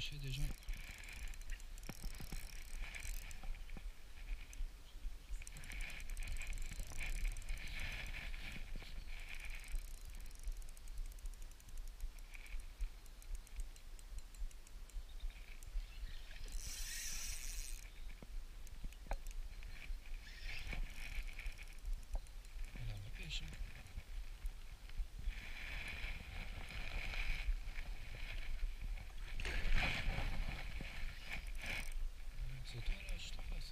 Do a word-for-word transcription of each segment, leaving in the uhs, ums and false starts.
pêcher déjà. Là, on va pêcher. C'est toi là, je te fasse.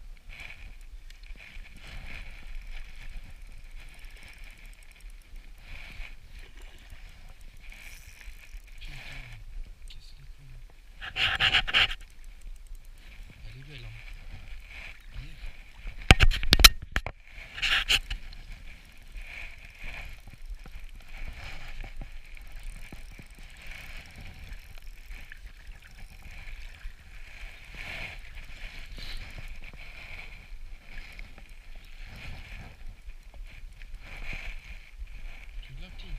Putain, casse les couilles. Elle est belle, hein. Allez. Tu l'as petit.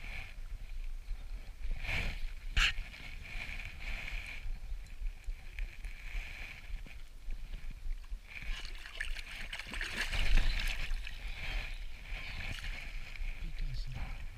Putain, ça.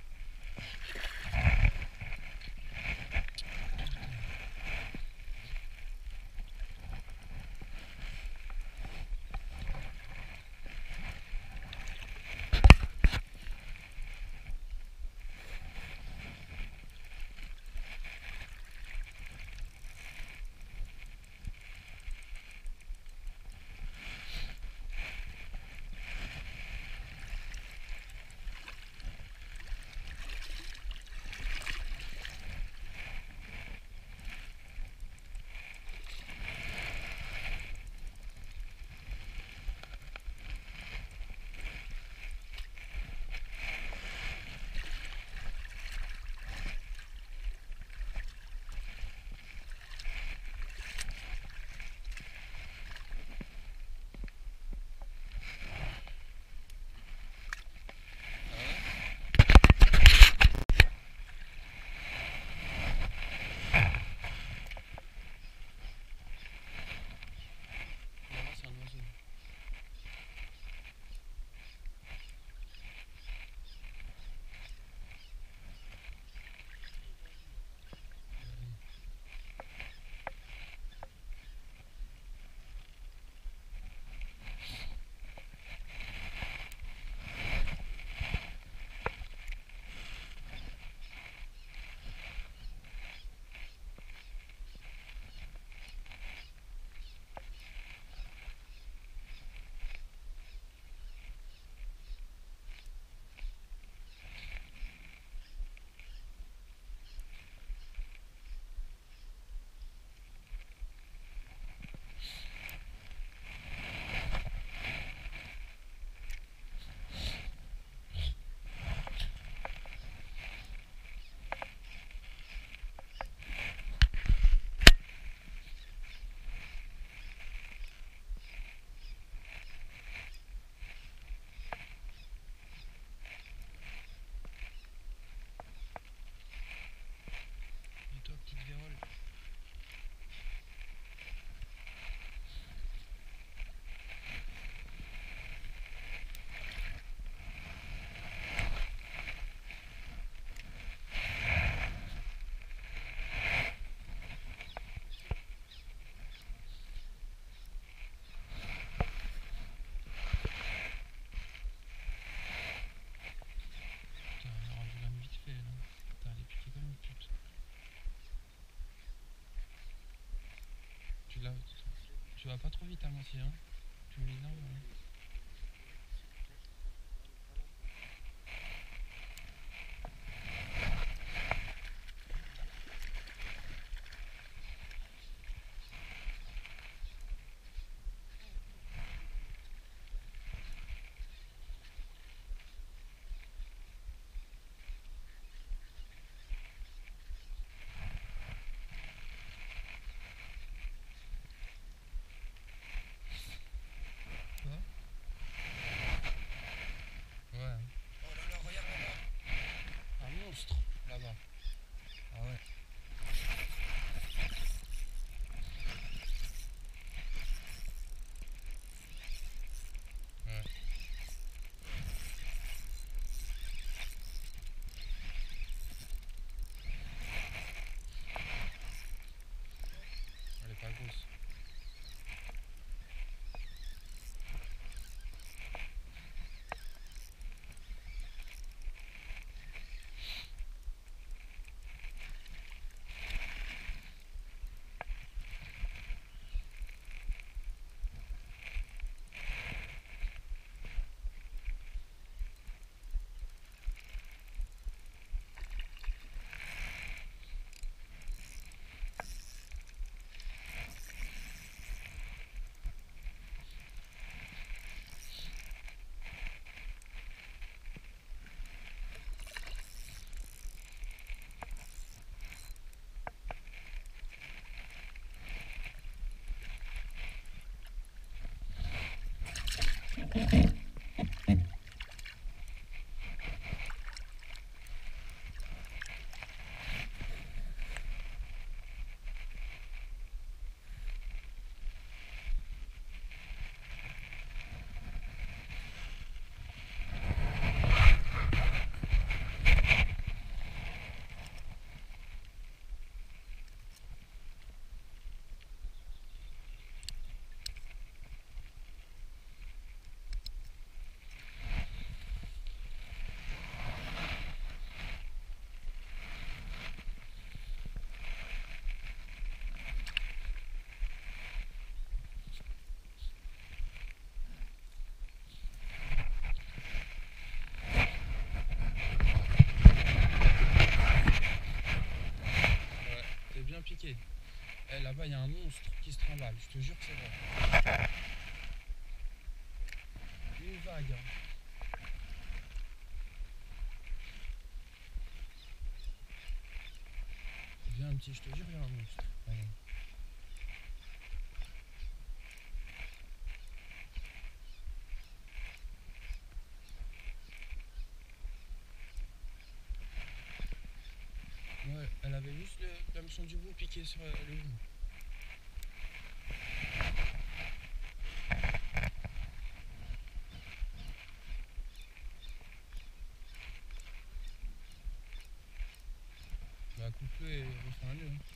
Là, c'est un oiseau. Et toi, petite vérole. Putain, elle a rendu l'âme vite fait là. Putain, elle est piquée comme une pute. Tu l'as. Tu vas pas trop vite, hein, Nancy, hein. Tu m'énerves, hein. Piqué. Eh, là-bas, il y a un monstre qui se trimballe. Je te jure que c'est vrai. Une vague. Hein. Viens, un petit, je te jure, il y a un monstre. Allez. Ouais, elle avait juste l'hameçon du bout piqué sur euh, le bout. Bah coupe-le et refais un nœud. Hein.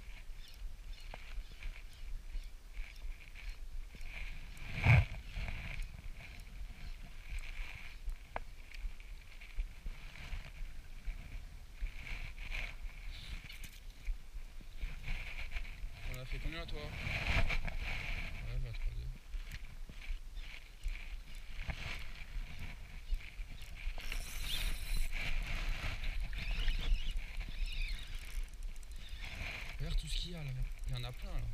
On a fait combien toi? Ouais, bah trois deux. Regarde tout ce qu'il y a là. Il y en a plein là.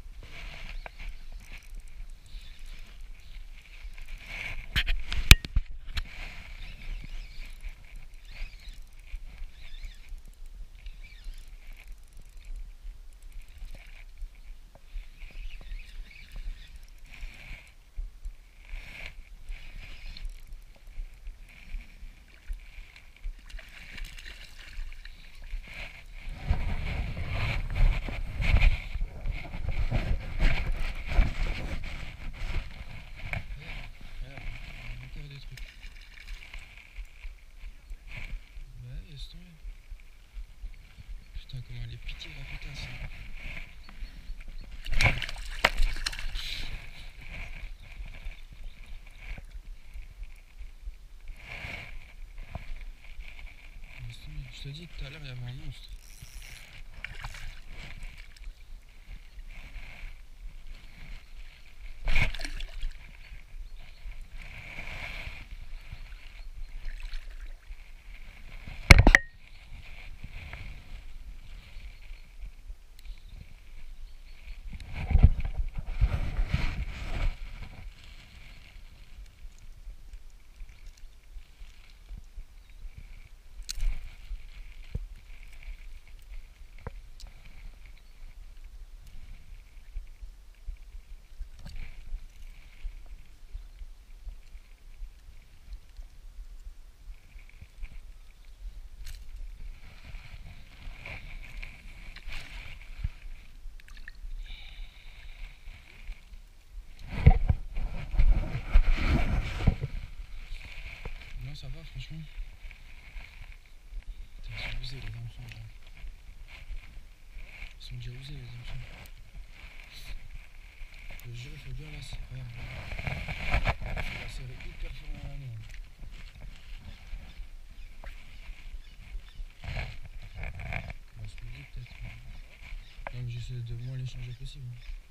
Putain, comment elle est piquée la pétasse. Je te dis que tout à l'heure il y avait un monstre. Ça va franchement. Putain, ils sont usés les hameçons là. Ils sont déjà usés les hameçons. Je te jure, il faut bien la serrer. Regarde, il faut la serrer hyper fort dans la main. On va se le dire peut-être. Non mais j'essaie de moins les changer possible.